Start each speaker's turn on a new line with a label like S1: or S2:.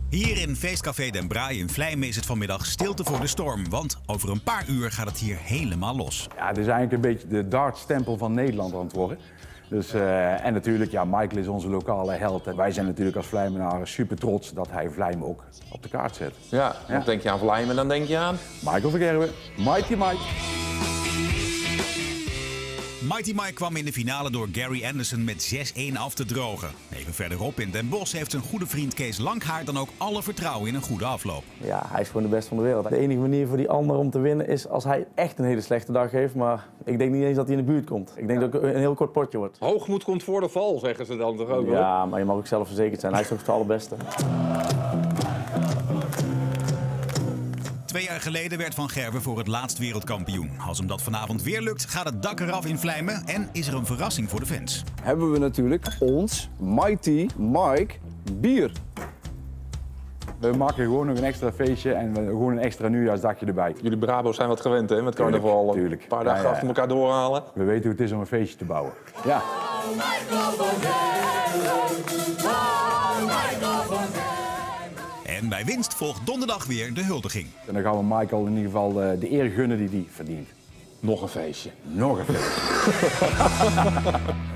S1: Hier in Feestcafé Den Braai in Vlijmen is het vanmiddag stilte voor de storm. Want over een paar uur gaat het hier helemaal los.
S2: Ja, het is eigenlijk een beetje de dartstempel van Nederland aan het worden. Dus, en natuurlijk, ja, Michael is onze lokale held. En wij zijn natuurlijk als Vlijmenaren super trots dat hij Vlijmen ook op de kaart zet.
S3: Ja, dan denk je aan Vlijmen, dan denk je aan...
S2: Michael Vergerwe, Mighty Mike.
S1: Mighty Mike kwam in de finale door Gary Anderson met 6-1 af te drogen. Even verderop in Den Bosch heeft zijn goede vriend Kees Lankhaar dan ook alle vertrouwen in een goede afloop.
S4: Ja, hij is gewoon de beste van de wereld. De enige manier voor die ander om te winnen is als hij echt een hele slechte dag heeft. Maar ik denk niet eens dat hij in de buurt komt. Ik denk dat het een heel kort potje wordt.
S3: Hoogmoed komt voor de val, zeggen ze dan toch ook wel?
S4: Ja, maar je mag ook zelf verzekerd zijn. Hij is toch het allerbeste.
S1: 2 jaar geleden werd Van Gerwen voor het laatst wereldkampioen. Als hem dat vanavond weer lukt, gaat het dak eraf in Vlijmen en is er een verrassing voor de fans.
S5: Hebben we natuurlijk ons Mighty Mike bier.
S2: We maken gewoon nog een extra feestje en gewoon een extra nieuwjaarsdagje erbij.
S3: Jullie Brabo's zijn wat gewend, hè, met carnaval.
S2: Tuurlijk.
S3: Een paar dagen achter elkaar doorhalen.
S2: We weten hoe het is om een feestje te bouwen. Ja.
S1: En bij winst volgt donderdag weer de huldiging.
S2: En dan gaan we Michael in ieder geval de eer gunnen die hij verdient.
S3: Nog een feestje.
S2: Nog een feestje.